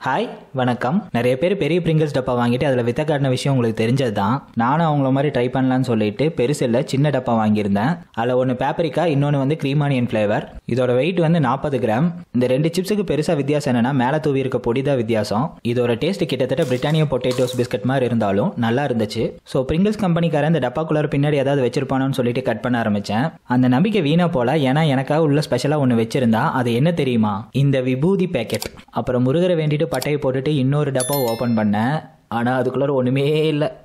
Hi வணக்கம். நிறைய பேர் பெரிய பிரிங்கிள்ஸ் டப்பா வாங்கிட்டு அதில் வித்த காட்டின விஷயம் உங்களுக்கு தெரிஞ்சது தான். நானும் அவங்கள மாதிரி ட்ரை பண்ணலான்னு சொல்லிட்டு பெருசில் சின்ன டப்பா வாங்கியிருந்தேன். அதில் ஒன்று பேப்ரிக்கா, இன்னொன்று வந்து க்ரீம் ஆனியன் ஃப்ளேவர். இதோட வெயிட் வந்து 40 கிராம். இந்த ரெண்டு சிப்ஸுக்கு பெருசாக வித்தியாசம் என்னன்னா, மேலே தூவி இருக்க பொடி தான் வித்தியாசம். இதோட டேஸ்ட் கிட்டத்தட்ட பிரிட்டானியா பொட்டேட்டோஸ் பிஸ்கட் மாதிரி இருந்தாலும் நல்லா இருந்துச்சு. ஸோ பிரிங்கிள்ஸ் கம்பெனிக்காரன் இந்த டப்பாக்குள்ளார பின்னாடி ஏதாவது வச்சிருப்பானோன்னு சொல்லிட்டு கட் பண்ண ஆரம்பித்தேன். அந்த நம்பிக்கை வீணா போல, ஏன்னா எனக்காக உள்ள ஸ்பெஷலாக ஒன்று வச்சிருந்தா. அது என்ன தெரியுமா? இந்த விபூதி பேக்கெட். அப்புறம் முருகரை வேண்டிட்டு பட்டையை போட்டுட்டு இன்னொரு டப்பா ஓப்பன் பண்ணேன். ஆனால் அதுக்குள்ளார ஒன்றுமே இல்லை.